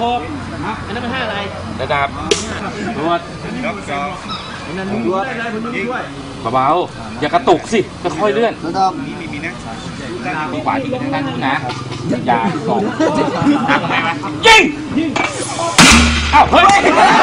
อันนั้นเป็น5อะไรระดับรวดนั่นมึงดูได้เลยมึงดูด้วยเบาๆอย่ากระตุกสิค่อยๆเลื่อนระดับมีขวาที่ทางด้านนู้นนะอย่าส่งยิงอ้าวเฮ้ย